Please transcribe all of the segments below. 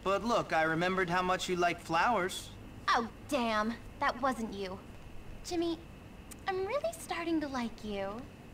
But look, I remembered how much you like flowers. Oh, damn. That wasn't you. Jimmy, I'm really starting to like you.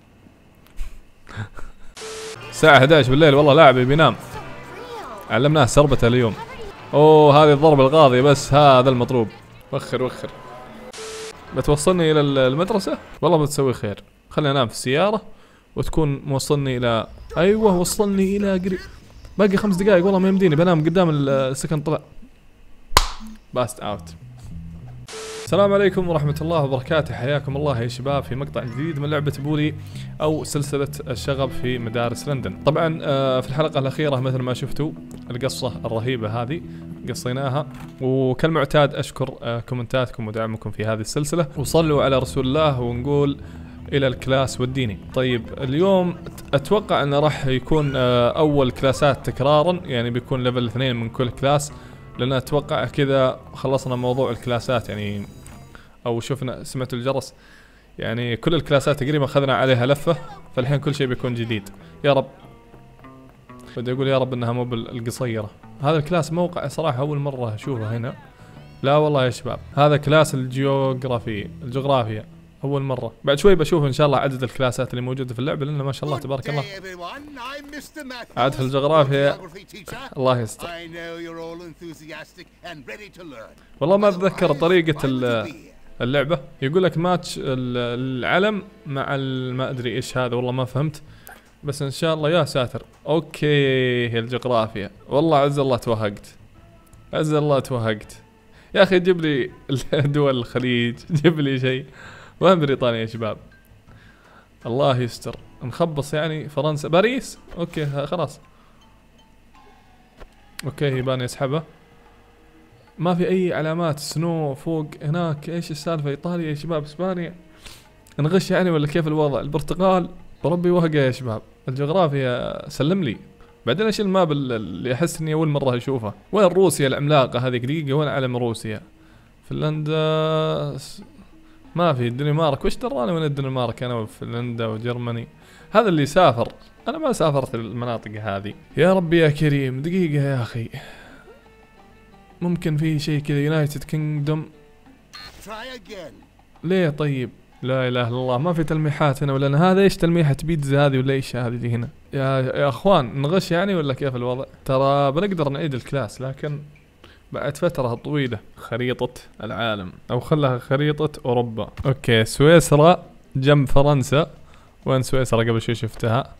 الساعة 11 بالليل والله لاعبي بينام. علمناه سربته اليوم. اوه هذه الضربة القاضية بس هذا المطلوب. وخر وخر. بتوصلني إلى المدرسة؟ والله بتسوي خير. خليني أنام في السيارة وتكون موصلني إلى أيوه وصلني إلى قريب. باقي 5 دقائق والله ما يمديني بنام قدام السكن طلع. باست اوت. السلام عليكم ورحمة الله وبركاته، حياكم الله يا شباب في مقطع جديد من لعبة بولي أو سلسلة الشغب في مدارس لندن. طبعا في الحلقة الأخيرة مثل ما شفتوا القصة الرهيبة هذه قصيناها، وكالمعتاد أشكر كومنتاتكم ودعمكم في هذه السلسلة، وصلوا على رسول الله ونقول إلى الكلاس وديني. طيب اليوم أتوقع أنه راح يكون أول كلاسات تكرارا، يعني بيكون ليفل 2 من كل كلاس، لأن أتوقع كذا خلصنا موضوع الكلاسات يعني، أو شفنا سمعتوا الجرس، يعني كل الكلاسات تقريبا أخذنا عليها لفة، فالحين كل شيء بيكون جديد. يا رب، بدي أقول يا رب إنها مو بالقصيرة. هذا الكلاس موقع صراحة أول مرة أشوفه هنا. لا والله يا شباب، هذا كلاس الجغرافيا أول مرة. بعد شوي بشوف إن شاء الله عدد الكلاسات اللي موجودة في اللعبة، لأنه ما شاء الله تبارك الله. عاد في الجغرافيا الله يستر. والله ما أتذكر طريقة اللعبة. يقول لك ماتش العلم مع ما أدري إيش هذا، والله ما فهمت، بس إن شاء الله. يا ساتر. أوكي الجغرافيا، والله عز الله توهقت، عز الله توهقت يا أخي. جيب لي دول الخليج، جيب لي شيء. وين بريطانيا يا شباب؟ الله يستر. نخبص يعني فرنسا، باريس. اوكي خلاص. اوكي يباني اسحبه. ما في اي علامات سنو فوق هناك. ايش السالفة؟ ايطاليا يا شباب، اسبانيا. نغش يعني ولا كيف الوضع؟ البرتغال بربي وهقة يا شباب. الجغرافيا سلم لي. بعدين ايش الماب اللي احس اني اول مرة اشوفه؟ وين روسيا العملاقة هذه؟ دقيقة، وين علم روسيا؟ فنلندا ما في. الدنمارك وش دراني وين الدنمارك؟ انا وفنلندا وجرماني. هذا اللي سافر، انا ما سافرت المناطق هذه. يا ربي يا كريم. دقيقة يا اخي، ممكن في شيء كذا يونايتد كينجدوم. ليه طيب؟ لا اله الا الله، ما في تلميحات هنا ولا هذا؟ ايش تلميحة بيتزا هذه ولا ايش هذه اللي هنا؟ يا اخوان نغش يعني ولا كيف الوضع؟ ترى بنقدر نعيد الكلاس لكن بعد فترة طويلة. خريطة العالم، أو خلها خريطة أوروبا. أوكي سويسرا جنب فرنسا. وين سويسرا؟ قبل شوي شفتها.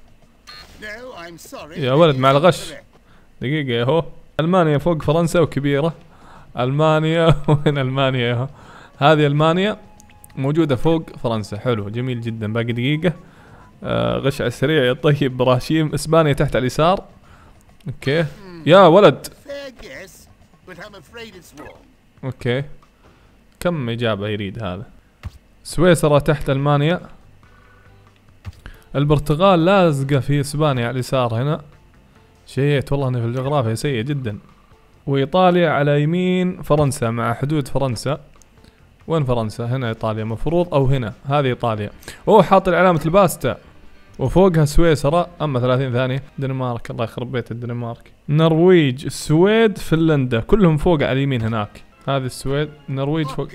يا ولد مع الغش. دقيقة ياهو. ألمانيا فوق فرنسا وكبيرة. ألمانيا وين ألمانيا ياهو؟ هذه ألمانيا موجودة فوق فرنسا. حلو جميل جدا. باقي دقيقة. غش على السريع يا طيب براشيم. إسبانيا تحت على اليسار. أوكي يا ولد. اوكي كم اجابة يريد هذا؟ سويسرا تحت المانيا. البرتغال لازقة في اسبانيا على اليسار هنا. شيت والله اني في الجغرافيا سيء جدا. وايطاليا على يمين فرنسا مع حدود فرنسا. وين فرنسا؟ هنا ايطاليا مفروض، او هنا. هذه ايطاليا. اوه حاط علامة الباستا وفوقها سويسرا. اما 30 ثانية. دنمارك، الله يخرب بيت الدنمارك. النرويج، السويد، فنلندا، كلهم فوق على اليمين هناك. هذه السويد، النرويج فوق.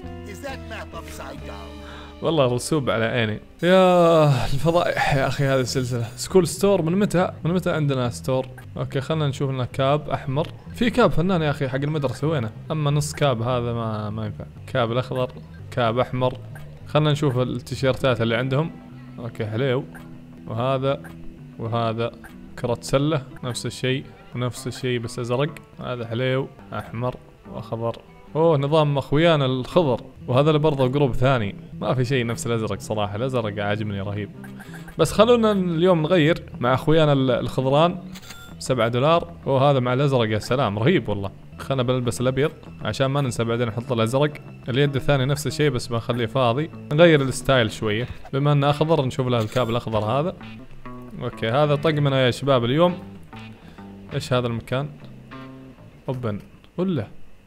والله رسوب على عيني. يا الفضائح يا اخي هذه السلسلة. سكول ستور من متى؟ من متى عندنا ستور؟ اوكي خلنا نشوف لنا كاب احمر. في كاب فنان يا اخي حق المدرسة وينه؟ اما نص كاب هذا ما ينفع. كاب الاخضر، كاب احمر. خلنا نشوف التيشيرتات اللي عندهم. اوكي حليو. وهذا كرة سلة نفس الشيء، ونفس الشيء بس ازرق. هذا حليو احمر واخضر. اوه نظام اخويانا الخضر. وهذا اللي برضه جروب ثاني. ما في شيء نفس الازرق صراحة. الازرق عاجبني رهيب. بس خلونا اليوم نغير مع اخويانا الخضران. $7. وهذا مع الازرق. يا سلام رهيب والله. خلنا بنلبس الابيض عشان ما ننسى بعدين نحط الازرق. اليد الثاني نفس الشيء بس بنخليه فاضي. نغير الستايل شوية. بما انه اخضر نشوف له الكاب الاخضر هذا. اوكي هذا طقمنا يا شباب اليوم. ايش هذا المكان؟ اوبن ولا؟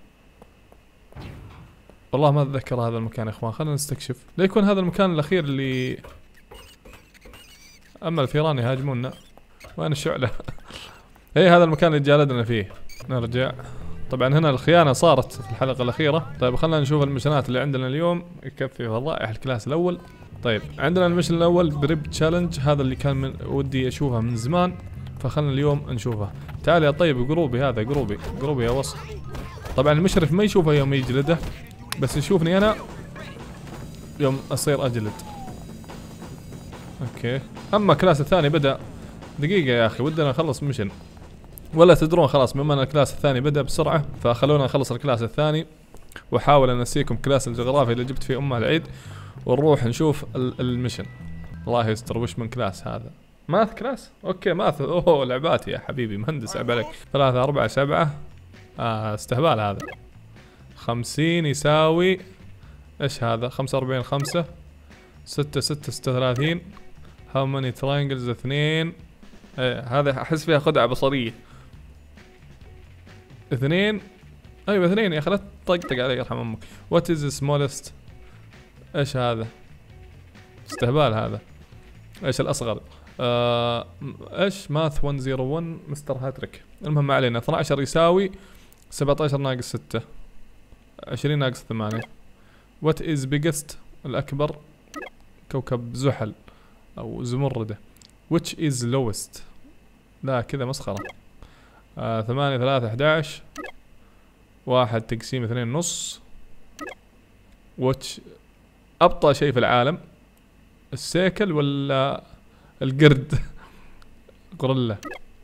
والله ما اتذكر هذا المكان يا اخوان. خلينا نستكشف. ليكون هذا المكان الاخير اللي اما الثيران يهاجمونا. وين الشعلة؟ ايه هذا المكان اللي جالدنا فيه. نرجع. طبعا هنا الخيانة صارت في الحلقة الأخيرة. طيب خلينا نشوف المشنات اللي عندنا اليوم. يكفي فضائح الكلاس الأول. طيب عندنا المشن الأول بريب تشالنج، هذا اللي كان من ودي أشوفه من زمان، فخلنا اليوم نشوفه. تعال يا طيب قروبي، هذا قروبي يا وصل. طبعا المشرف ما يشوفه يوم يجلده، بس يشوفني أنا يوم أصير أجلد. أوكي. أما الكلاس الثاني بدأ. دقيقة يا أخي ودنا نخلص مشن، ولا تدرون خلاص بما أن الكلاس الثاني بدأ بسرعة، فخلونا نخلص الكلاس الثاني وأحاول أنسيكم كلاس الجغرافيا اللي جبت فيه أمه العيد، ونروح نشوف المشن. الله يستر. وش من كلاس هذا؟ ماث كلاس؟ اوكي ماث. اوه لعباتي يا حبيبي، مهندس عيب عليك. 3 4 7 استهبال هذا. 50 يساوي ايش هذا؟ 45 5 6 6 36. هاو ماني تراينجلز 2. هذا احس فيها خدعة بصرية. 2. ايوه 2 يا اخي لا تطقطق علي يرحم امك. وات از سمولست؟ ايش هذا؟ استهبال هذا. ايش الاصغر؟ ايش ماث 101 مستر هاتريك. المهم ما علينا. 12 يساوي 17 ناقص 6 20 ناقص 8. وات از بيجست؟ الاكبر كوكب زحل او زمردة. which is lowest؟ لا كذا مسخرة. 8 3 11 1 تقسيم 2 نص. which أبطأ شيء في العالم؟ السيكل ولا القرد؟ غوريلا.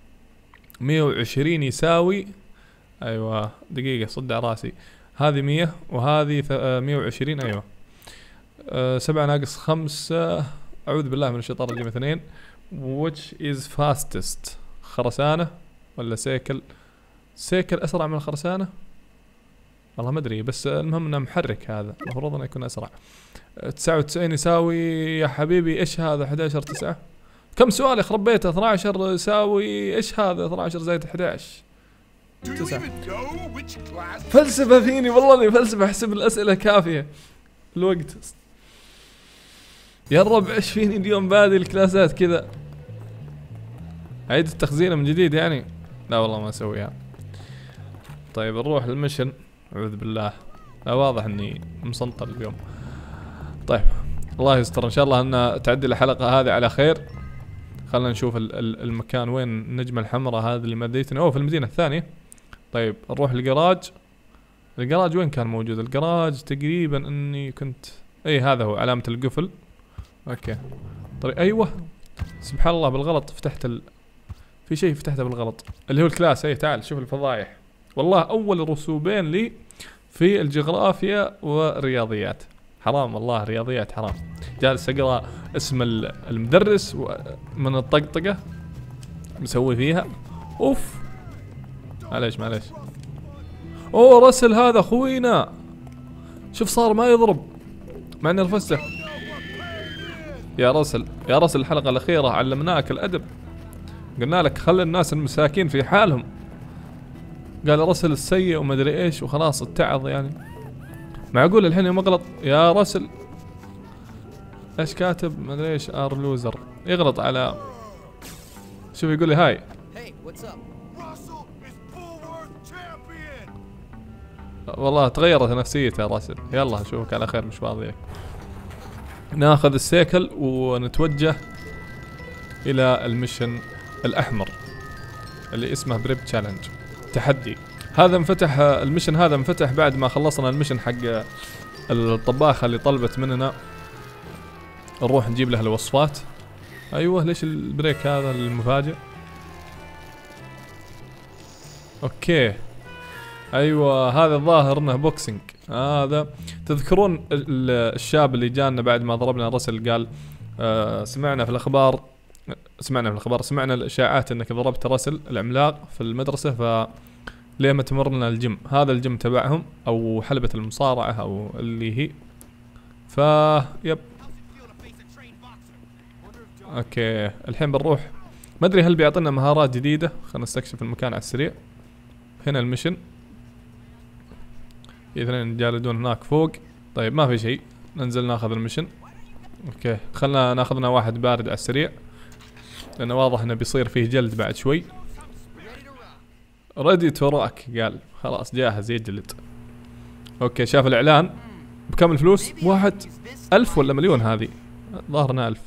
120 يساوي، ايوه دقيقة صدع راسي، هذه 100 وهذه 120. ايوه 7 ناقص 5 اعوذ بالله من الشيطان الرجيم 2. which is fastest؟ خرسانة ولا سيكل؟ سيكل اسرع من الخرسانة؟ والله ما ادري، بس المهم انه محرك، هذا المفروض انه يكون اسرع. 99 يساوي يا حبيبي ايش هذا؟ 11 9. كم سؤال يخرب بيته؟ 12 يساوي ايش هذا؟ 12 زائد 11 9. فلسفة فيني والله اني فلسفة، احسب الاسئلة كافية الوقت. يا رب ايش فيني اليوم بادي الكلاسات كذا. عيد التخزين من جديد يعني؟ لا والله ما اسويها. طيب نروح للمشن. اعوذ بالله، لا واضح اني مسنطر اليوم. طيب الله يستر، ان شاء الله ان تعدي الحلقة هذه على خير. خلنا نشوف المكان وين النجمة الحمراء هذه اللي مديتنا. اوه في المدينة الثانية. طيب نروح للجراج. الجراج وين كان موجود؟ الجراج تقريبا اني كنت هذا هو علامة القفل. اوكي طيب ايوه سبحان الله بالغلط فتحت في شيء فتحته بالغلط اللي هو الكلاس. تعال شوف الفضايح. والله اول رسوبين لي في الجغرافيا والرياضيات. حرام والله رياضيات حرام. جالس اقرا اسم المدرس من الطقطقة مسوي فيها. اوف معليش. اوه رسل هذا خوينا، شوف صار ما يضرب مع اني رفسته. يا رسل الحلقة الأخيرة علمناك الأدب، قلنا لك خلي الناس المساكين في حالهم. قال رسل السيء وما ادري ايش وخلاص اتعظ يعني. معقول الحين يوم اغلط يا رسل ايش كاتب ما ادري ايش ار لوزر يغلط على شوف يقول لي هاي. والله تغيرت نفسيته يا راسل. يلا اشوفك على خير مش واضيك. ناخذ السيكل ونتوجه الى المشن الاحمر اللي اسمه بريب تشالنج تحدي. هذا انفتح المشن، هذا انفتح بعد ما خلصنا المشن حق الطباخة اللي طلبت مننا نروح نجيب لها الوصفات. ايوه ليش البريك هذا المفاجئ؟ اوكي ايوه هذا الظاهر انه بوكسينج. هذا تذكرون الشاب اللي جانا بعد ما ضربنا رسل قال سمعنا في الاخبار سمعنا الاشاعات انك ضربت رسل العملاق في المدرسة، ف ليه ما تمرنا الجيم؟ هذا الجيم تبعهم او حلبة المصارعة او اللي هي يب. اوكي الحين بنروح، ما ادري هل بيعطينا مهارات جديدة. خلينا نستكشف المكان على السريع. هنا المشن اثنين جالدون هناك فوق. طيب ما في شيء، ننزل ناخذ المشن. اوكي خلنا ناخذنا واحد بارد على السريع لانه واضح انه بيصير فيه جلد بعد شوي. ريدي توراك قال خلاص جاهز يجلد. اوكي شاف الاعلان. بكم الفلوس؟ 1000 ولا مليون هذه؟ ظاهرنا 1000.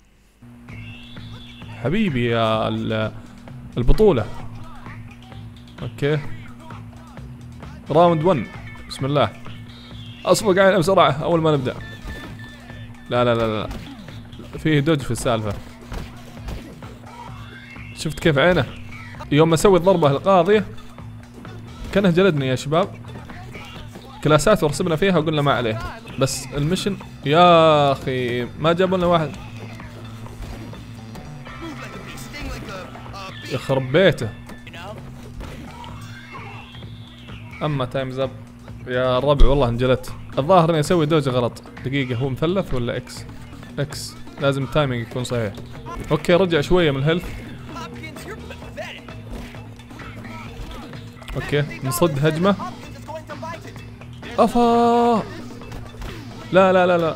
حبيبي يا البطولة. اوكي راوند 1 بسم الله. اصفق عينه بسرعة اول ما نبدأ. لا لا لا لا فيه دوج في السالفة. شفت كيف عينه يوم ما اسوي الضربة القاضية كانه جلدني يا شباب. كلاسات ورسبنا فيها وقلنا ما عليه. بس المشن يا اخي ما جابوا لنا واحد. يخرب بيته. اما تايمز اب يا الربع والله انجلت. الظاهر اني اسوي دوج غلط. دقيقة هو مثلث ولا اكس؟ اكس لازم التايمينج يكون صحيح. اوكي رجع شوية من الهيلث. اوكي نصد هجمة. افا لا لا لا لا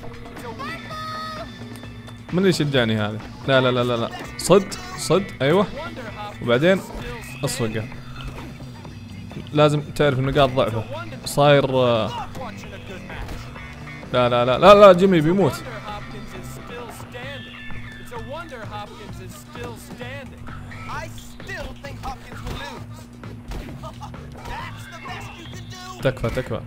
من اللي يشجعني هذا؟ لا لا لا لا لا صد ايوه وبعدين اصفقه. لازم تعرف نقاط ضعفه. صاير لا لا لا لا لا جيمي بيموت. تكفى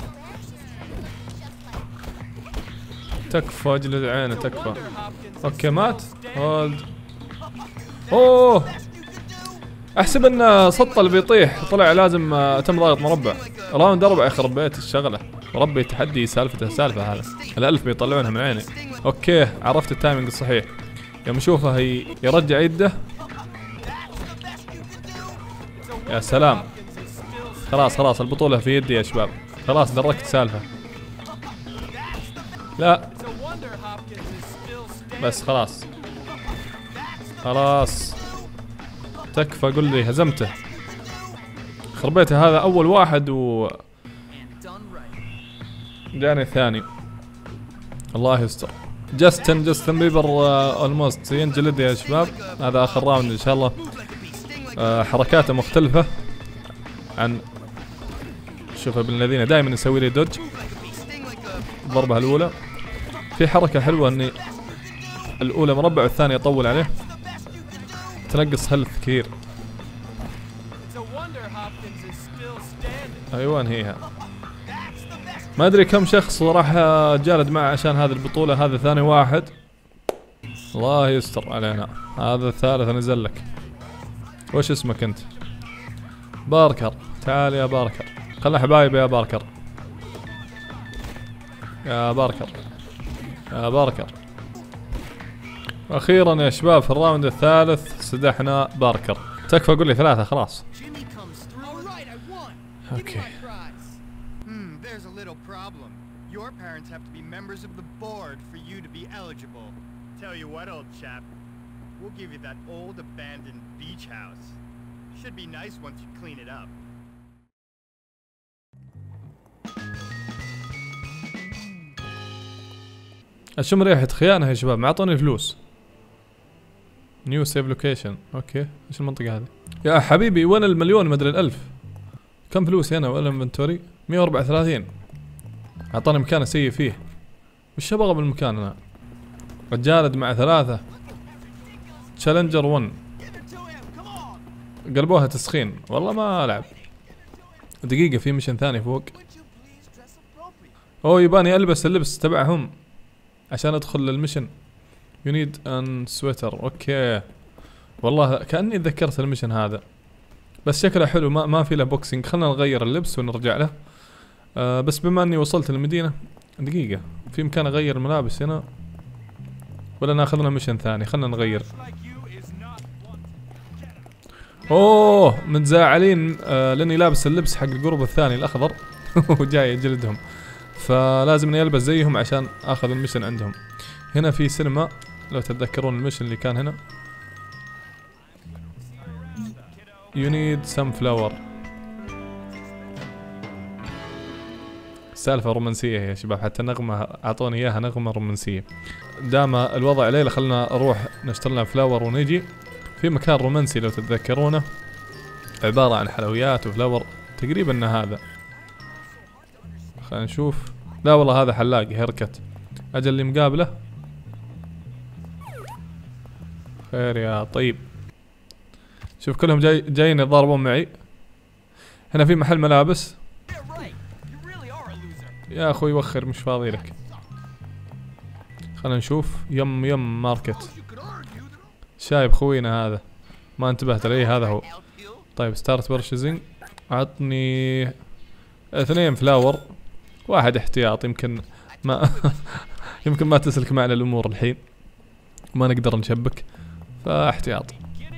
تكفى اجلد عينه تكفى. اوكي مات. هولد. اوه احسب ان سطه اللي بيطيح طلع لازم تم ضغط مربع. راوند 4 يخرب بيت الشغله. ربي تحدي سالفه هذا. ال1000 بيطلعونها من عيني. اوكي عرفت التايمينج الصحيح. يوم اشوفه يرجع يده. يا سلام. خلاص البطولة في يدي يا شباب. خلاص دركت سالفة. لا بس خلاص تكفى. قل لي هزمته. خربيته هذا اول واحد و جاني الثاني. الله يستر. جاستن بيبر اولموست ينجلد يا شباب. هذا اخر راوند ان شاء الله. حركاته مختلفة عن شوف ابن الذين دائما يسوي لي دوج. الضربة الاولى في حركة حلوة اني الاولى مربع والثانية اطول عليه تنقص هيلث كثير. ايوه انهيها. ما ادري كم شخص راح جالد معه عشان هذه البطولة. هذا ثاني واحد. الله يستر علينا. هذا الثالث نزل لك. وش اسمك انت؟ باركر. تعال يا باركر. خلنا حبايب يا باركر. يا باركر. اخيرا يا شباب في الراوند الثالث سدحنا باركر. تكفى قول لي 3 خلاص. اوكي. There's a little problem. Your parents have to be members of the board for you to be eligible. Tell you what, old chap. We'll give you that old abandoned beach house. Should be nice once you clean it up. اشم ريحة خيانة يا شباب. ما اعطوني فلوس. نيو سيف لوكيشن. اوكي ايش المنطقة هذه؟ يا حبيبي وين المليون مدري ال1000؟ كم فلوسي انا ولا انفنتوري؟ 134. اعطاني مكان اسيف فيه. وش ابغى بالمكان انا؟ رجالد مع 3. تشالنجر 1 قلبوها تسخين. والله ما العب. دقيقة في ميشن ثاني فوق. اوه يباني البس اللبس تبعهم عشان ادخل للميشن. يو نيد ان سويتر. اوكي والله كأني تذكرت الميشن هذا بس شكله حلو. ما في له بوكسينج. خلنا نغير اللبس ونرجع له. بس بما اني وصلت المدينة دقيقة في مكان اغير الملابس هنا ولا ناخذ لنا ميشن ثاني؟ خلنا نغير. اوه متزاعلين لاني لابس اللبس حق الجروب الثاني الاخضر وجاي يجلدهم فلازم اني البس زيهم عشان اخذ الميشن عندهم. هنا في سينما لو تتذكرون الميشن اللي كان هنا. You need some flower. سالفة رومانسية يا شباب. حتى نغمة اعطوني اياها نغمة رومانسية. دام الوضع ليلة خلنا نروح نشتري لنا فلاور ونجي في مكان رومانسي لو تتذكرونه. عبارة عن حلويات وفلاور تقريبا هذا. خلينا نشوف. لا والله هذا حلاق هيركت. اجل اللي مقابله. خير يا طيب. شوف كلهم جايين يتضاربون معي. هنا في محل ملابس. يا اخوي وخر مش فاضي لك. خلينا نشوف. يم ماركت. شايب خوينا هذا ما انتبهت عليه. هذا هو. طيب ستارت برشيزنج. عطني 2 فلاور 1 احتياط. يمكن ما يمكن ما تسلك معنا الامور الحين ما نقدر نشبك فاحتياط.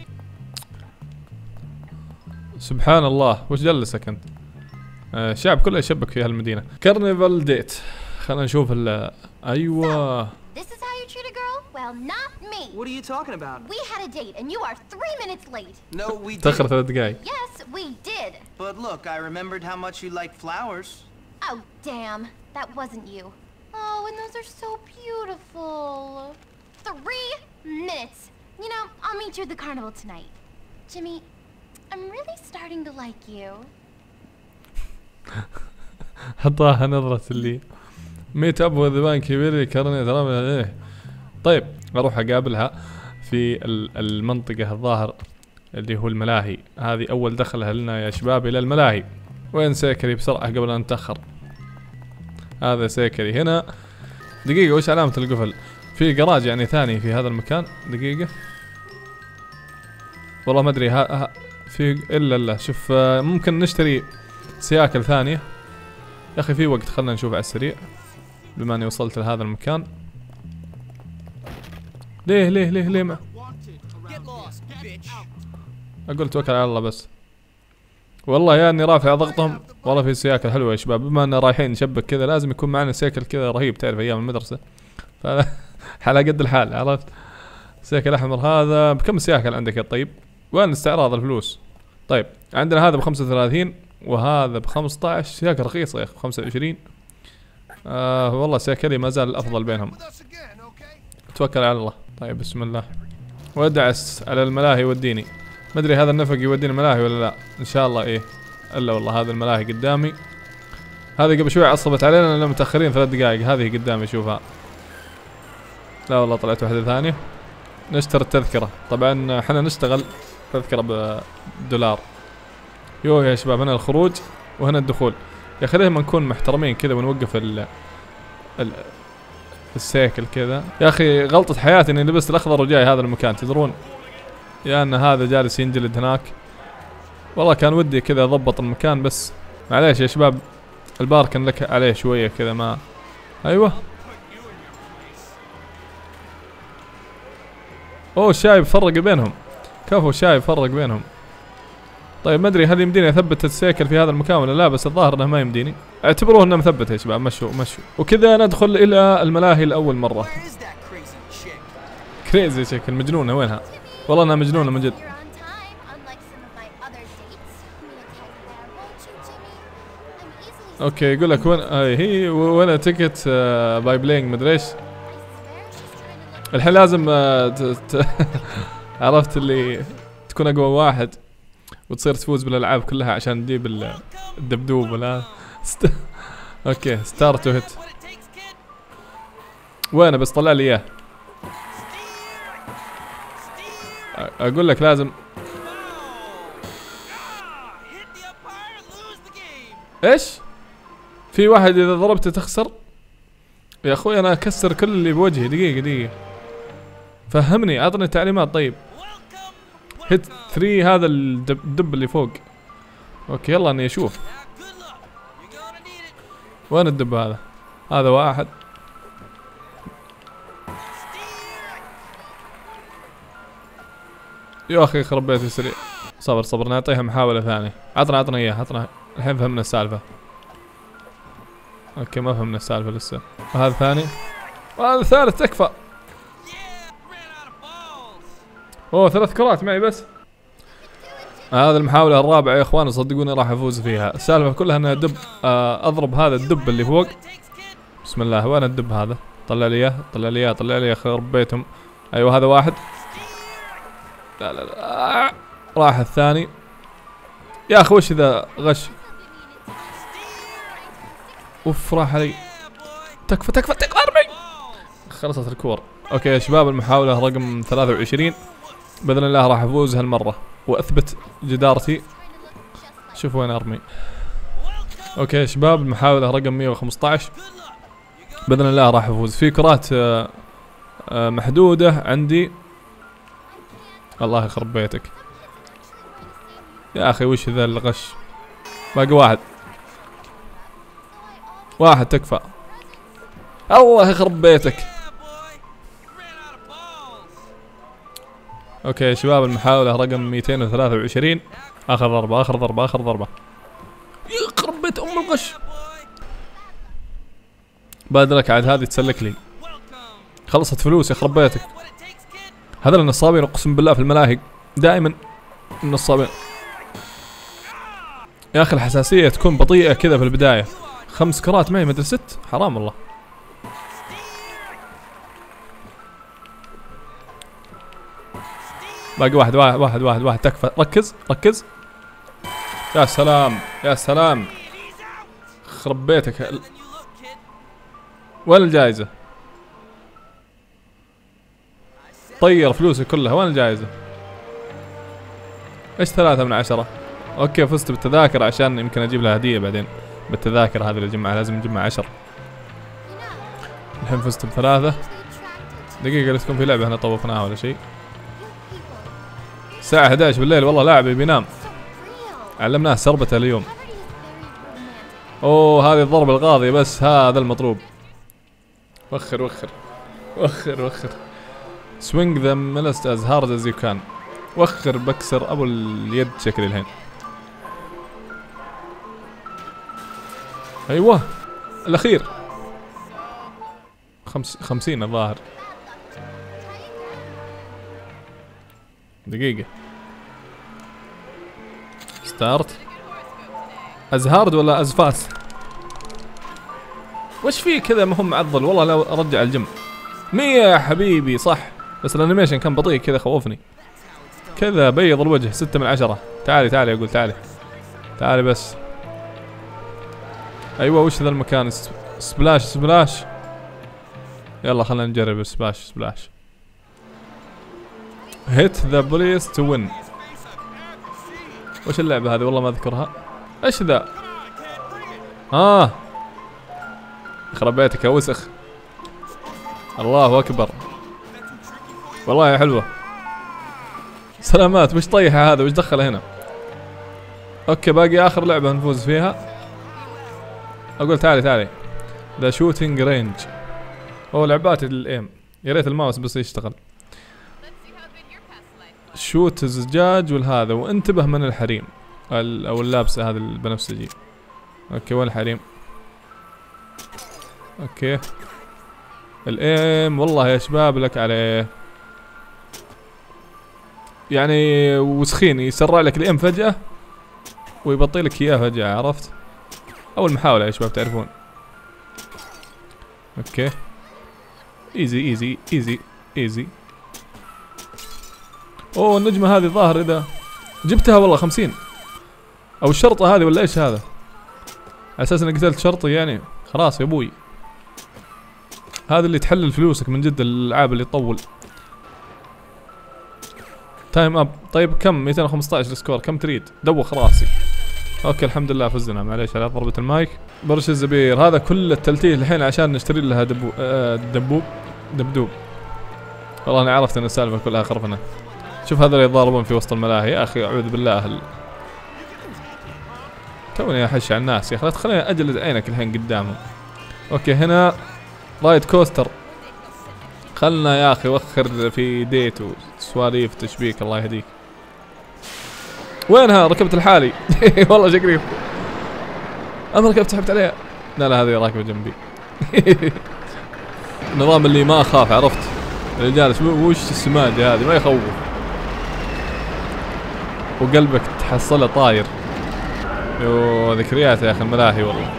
سبحان الله وش جلسك انت؟ الشعب كله يشبك في هالمدينة. كارنيفال ديت. خلينا نشوف ايوه. This is how you treat a girl? Well, not me. What are you talking about? We had a date and you are 3 minutes late. No, we تأخر didn't. 3 دقايق. Yes, we did. But look, I remembered how much you like flowers. Oh, damn. That wasn't you. Oh, and those are so beautiful. 3 minutes. You know, I'll meet you at the carnival tonight. Jimmy, I'm really starting to like you. حطاها نظرة اللي ميت اب وذبان كبير كرني ترى ايه. طيب اروح اقابلها في المنطقة الظاهر اللي هو الملاهي. هذه اول دخلها لنا يا شباب الى الملاهي. وين سيكري بسرعة قبل ان نتأخر. هذا سيكري هنا. دقيقة وش علامة القفل؟ في جراج يعني ثاني في هذا المكان. دقيقة والله ما ادري. في الا شوف ممكن نشتري سياكل ثانية. يا اخي في وقت خلنا نشوف على السريع بما اني وصلت لهذا المكان. ليه ما اقول توكل على الله بس. والله يا اني رافع ضغطهم. والله في سياكل حلوة يا شباب. بما اننا رايحين نشبك كذا لازم يكون معنا سياكل كذا رهيب. تعرف ايام المدرسة على قد الحال عرفت. سياكل احمر. هذا بكم سياكل عندك يا طيب؟ وين استعراض الفلوس؟ طيب عندنا هذا ب35 وهذا ب15. سياكل رخيصة يا اخي ب25. والله سياكلي ما زال الافضل بينهم. توكل على الله. طيب بسم الله. وادعس على الملاهي وديني. ما ادري هذا النفق يوديني الملاهي ولا لا. ان شاء الله ايه. الا والله هذا الملاهي قدامي. هذه قبل شوي عصبت علينا لأننا متأخرين 3 دقائق. هذه قدامي شوفها. لا والله طلعت واحدة ثانية. نشتري التذكرة. طبعا احنا نشتغل تذكرة $1. يوه يا شباب. هنا الخروج وهنا الدخول. يا اخي لما نكون محترمين كذا ونوقف السيكل كذا. يا اخي غلطة حياتي اني لبست الاخضر وجاي هذا المكان. تدرون يا ان هذا جالس ينجلد هناك. والله كان ودي كذا اضبط المكان بس معليش يا شباب. الباركن لك عليه شوية كذا ما. ايوه. اوه الشايب فرق بينهم. كفو شايب فرق بينهم. طيب ما ادري هل يمديني اثبت السيكل في هذا المكان ولا لا. بس الظاهر انه ما يمديني. اعتبروه انه مثبت يا شباب. مشوا وكذا ندخل الى الملاهي لاول مرة. كريزي شيك المجنونة وينها؟ والله انها مجنونة من جد. اوكي يقول لك وين هي وين تيكت باي بلاينج مدري ايش. الحين لازم عرفت اللي تكون اقوى واحد وتصير تفوز بالالعاب كلها عشان تجيب الدبدوب ولا اوكي ستارت تو هيت. وين بس طلع لي اياه. اقول لك لازم. ايش؟ في واحد اذا ضربته تخسر. يا اخوي انا اكسر كل اللي بوجهي. دقيقة فهمني اعطني تعليمات. طيب هيت 3 هذا الدب اللي فوق. اوكي يلا اني اشوف وين الدب هذا. هذا واحد. يا اخي خرب بيتي سريع. صبر نعطيها محاولة ثانية. عطنا اياه عطنا. الحين فهمنا السالفة. اوكي ما فهمنا السالفة لسه. وهذا ثاني وهذا الثالث. تكفى. اوه 3 كرات معي بس. هذا المحاولة الرابعة يا اخوان. صدقوني راح افوز فيها. السالفة كلها انها دب. اضرب هذا الدب اللي فوق. بسم الله. وين الدب هذا؟ طلع لي اياه خرب بيتهم. ايوه هذا واحد. لا راح الثاني. يا اخي وش ذا غش. اوف راح علي. تكفى تكفى تكفى ارمي. خلصت الكور. اوكي يا شباب المحاولة رقم 23 باذن الله راح افوز هالمرة واثبت جدارتي. شوف وين ارمي. اوكي يا شباب المحاولة رقم 115 باذن الله راح افوز. في كرات محدودة عندي. الله يخرب بيتك يا اخي وش ذا الغش. باقي واحد تكفى. الله يخرب بيتك. اوكي يا شباب المحاولة رقم 223 اخر ضربة اخر ضربة اخر ضربة. يخرب بيت ام الغش. بادرك عاد هذه تسلك لي. خلصت فلوس يخرب بيتك. هذا النصابين اقسم بالله في الملاهي دائما النصابين. يا اخي الحساسية تكون بطيئة كذا في البداية. 5 كرات معي مدري 6 حرام والله. باقي واحد تكفى. ركز ركز. يا سلام يا سلام. خرب بيتك. وين الجائزة؟ طير فلوسي كلها. وين الجائزة؟ ايش 3 من 10؟ اوكي فزت بالتذاكر عشان يمكن اجيب لها هدية بعدين. بالتذاكر هذه اللي جمعها لازم نجمع 10. الحين فزت ب3. دقيقة تكون في لعبة هنا طوفناها ولا شيء. الساعة 11 بالليل والله لاعب بينام. علمناه سربته اليوم. اوه هذه الضربة القاضية بس هذا المطلوب. وخر وخر وخر وخر. swing them most as hard as you can. وخر بكسر ابو اليد شكلي الحين. ايوه الاخير 50 الظاهر. دقيقة ستارت. ازهارد ولا ازفاس؟ وش فيه كذا ما هو معضل والله. لو ارجع الجيم 100 يا حبيبي صح. بس الانيميشن كان بطيء كذا خوفني. كذا بيض الوجه 6 من 10. تعالي تعالي اقول تعالي تعالي بس. ايوه وش ذا المكان؟ سبلاش سبلاش. يلا خلينا نجرب سبلاش سبلاش. hit the police to win. وش اللعبة هذه والله ما اذكرها. ايش ذا؟ خرب بيتك يا وسخ. الله اكبر والله يا حلوة. سلامات. وش طيحة هذا؟ وش دخله هنا؟ اوكي باقي اخر لعبة نفوز فيها. اقول تعالي تعالي. ذا شوتينج رينج. هو لعبات الايم. يا ريت الماوس بس يشتغل. شوت الزجاج والهذا. وانتبه من الحريم او اللابسة هذا البنفسجي. اوكي وين الحريم؟ اوكي الايم والله يا شباب لك عليه. يعني وسخين يسرع لك الايم فجأة ويبطي لك اياه فجأة. عرفت؟ اول محاولة يا شباب تعرفون. اوكي ايزي ايزي ايزي ايزي. اوه النجمة هذه الظاهر اذا جبتها والله 50. او الشرطة هذه ولا ايش هذا؟ على اساس اني قتلت شرطي يعني. خلاص يا ابوي هذا اللي تحلل فلوسك من جد. الالعاب اللي تطول. تايم اب. طيب كم؟ 215 السكور. كم تريد؟ دوخ راسي. اوكي الحمد لله فزنا. معليش على ضربة المايك. برش الزبير هذا كل التلتيه الحين عشان نشتري لها دبدوب. والله انا عرفت ان السالفة كلها خرفنة. شوف هذول يتضاربون في وسط الملاهي يا اخي اعوذ بالله. توني احش على الناس يا اخي. لا تخليني اجلد عينك الحين قدامهم. اوكي هنا رايد كوستر. خلنا يا اخي وخر في ديت وسواليف تشبيك. الله يهديك. وينها؟ ركبت لحالي. والله شكلي انا ركبت سحبت عليها. لا هذه راكبه جنبي. النظام اللي ما اخاف. عرفت الرجال وش السماجه هذه ما يخوف. وقلبك تحصله طاير. يوه ذكريات يا اخي الملاهي والله.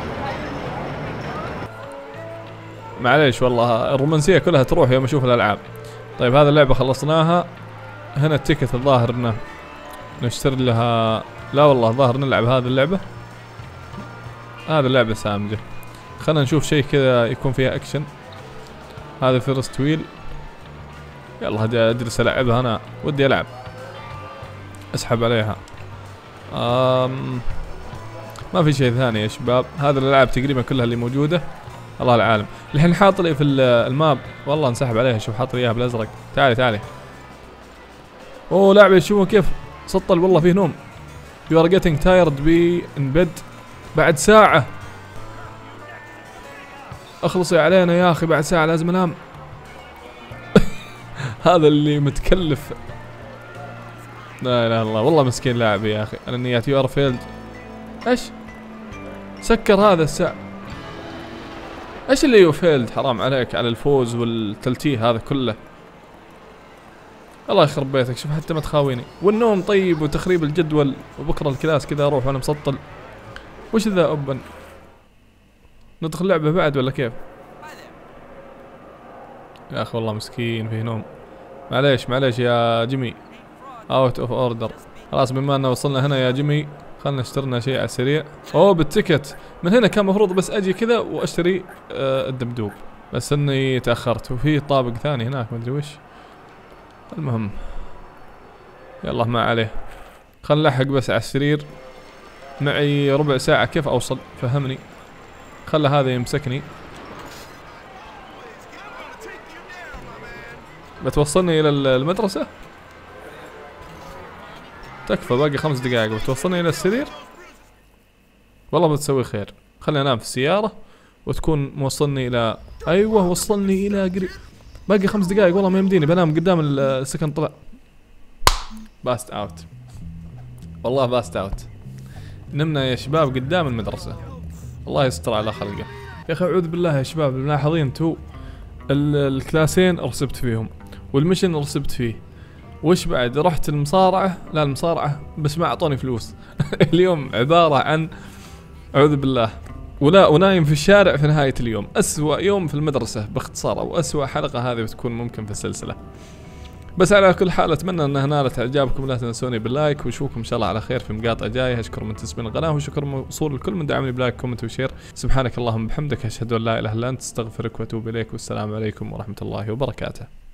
معليش والله الرومانسية كلها تروح يوم اشوف الالعاب. طيب هذه اللعبة خلصناها. هنا التيكت الظاهر انه نشتري لها لا والله ظاهر نلعب هذه اللعبة. هذه اللعبة سامجة. خلنا نشوف شيء كذا يكون فيها اكشن. هذا فيرست ويل. يلا هدي اجلس العبها انا، ودي العب. اسحب عليها. ما في شيء ثاني يا شباب، هذه الالعاب تقريبا كلها اللي موجودة. الله العالم. الحين حاط لي في الماب، والله انسحب عليها. شوف حاط لي اياها بالازرق. تعالي تعالي. اوه لاعب شوفوا كيف سطل، والله فيه نوم. You are getting tired be in bed. بعد ساعة. اخلصي علينا يا اخي، بعد ساعة لازم انام. هذا اللي متكلف. لا اله الا الله، والله مسكين لاعب يا اخي. انا نيات يو ار فيلد. ايش؟ سكر هذا الساعة. ايش اللي يو فيلد؟ حرام عليك على الفوز والتلتيه هذا كله. الله يخرب بيتك، شوف حتى ما تخاويني. والنوم طيب وتخريب الجدول، وبكره الكلاس كذا اروح وانا مسطل. وش ذا أبا؟ ندخل لعبة بعد ولا كيف؟ يا اخي والله مسكين فيه نوم. معليش معليش يا جيمي. اوت اوف اوردر. خلاص بما اننا وصلنا هنا يا جيمي، خلنا نشترنا شيء على السريع. اوه بالتيكت. من هنا كان مفروض بس اجي كذا واشتري الدبدوب، بس اني تاخرت. وفي طابق ثاني هناك ما ادري وش. المهم يلا ما عليه. خل نلحق بس على السرير. معي ربع ساعة، كيف اوصل؟ فهمني. خلى هذا يمسكني. بتوصلني الى المدرسة؟ تكفى باقي 5 دقائق. بتوصلني الى السرير؟ والله بتسوي خير. خليني انام في السيارة وتكون موصلني الى، ايوه وصلني الى قريب. باقي 5 دقائق والله ما يمديني، بنام قدام السكن. طلع باست اوت، والله باست اوت. نمنا يا شباب قدام المدرسة. الله يستر على خلقه. يا اخي اعوذ بالله يا شباب، ملاحظين انتو الكلاسين رسبت فيهم، والمشن رسبت فيه. وش بعد؟ رحت المصارعة، لا المصارعة بس ما اعطوني فلوس. اليوم عبارة عن اعوذ بالله. ولا ونايم في الشارع في نهاية اليوم. أسوأ يوم في المدرسة باختصار، أو أسوأ حلقة هذه بتكون ممكن في السلسلة. بس على كل حال أتمنى أنها نالت إعجابكم. لا تنسوني باللايك، وشوفكم إن شاء الله على خير في مقاطع جاية. أشكر من تسمين القناة، وشكر موصول لكل من دعمني بلايك كومنت وشير. سبحانك اللهم وبحمدك، أشهد أن لا إله إلا أنت، أستغفرك وأتوب إليك، والسلام عليكم ورحمة الله وبركاته.